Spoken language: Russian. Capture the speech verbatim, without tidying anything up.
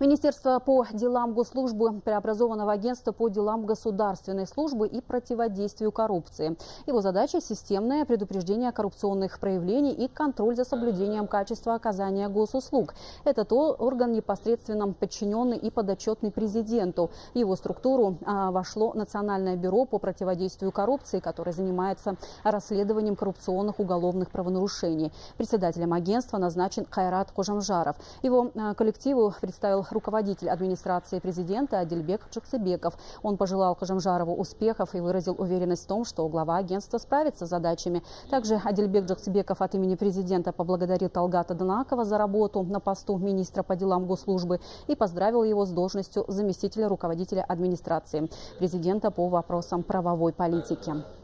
Министерство по делам госслужбы преобразовано в агентство по делам государственной службы и противодействию коррупции. Его задача – системное предупреждение коррупционных проявлений и контроль за соблюдением качества оказания госуслуг. Этот орган непосредственно подчиненный и подотчетный президенту. В его структуру а, вошло Национальное бюро по противодействию коррупции, которое занимается расследованием коррупционных уголовных правонарушений. Председателем агентства назначен Кайрат Кожамжаров. Его а, коллективу представил руководитель администрации президента Адильбек Джоксыбеков. Он пожелал Кожамжарову успехов и выразил уверенность в том, что глава агентства справится с задачами. Также Адильбек Джоксыбеков от имени президента поблагодарил Талгата Данакова за работу на посту министра по делам госслужбы и поздравил его с должностью заместителя руководителя администрации президента по вопросам правовой политики.